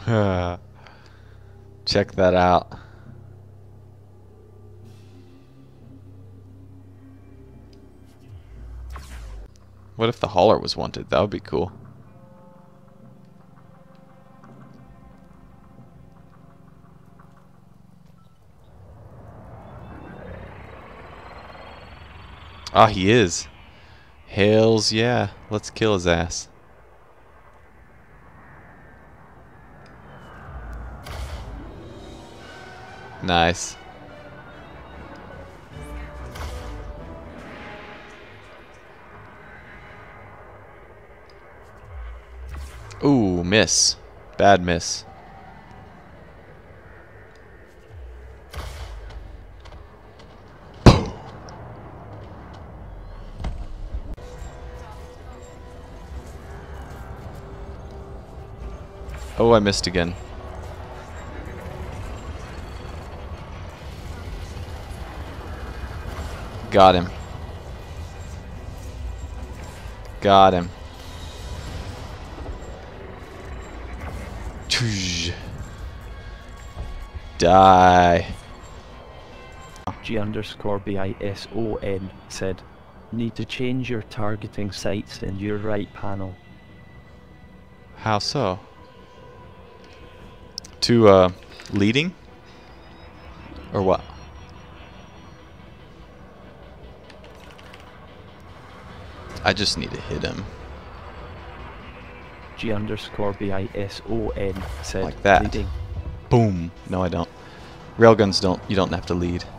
Check that out. What if the hauler was wanted? That would be cool. Ah, he is. Hells yeah. Let's kill his ass. Nice. Ooh, miss. Bad miss. Oh, I missed again. Got him. Got him. Die. G_BISON said, need to change your targeting sights in your right panel. How so? To leading? Or what? I just need to hit him. G_BISON said, Like that. leading. Boom. No, I don't. Railguns don't. You don't have to lead.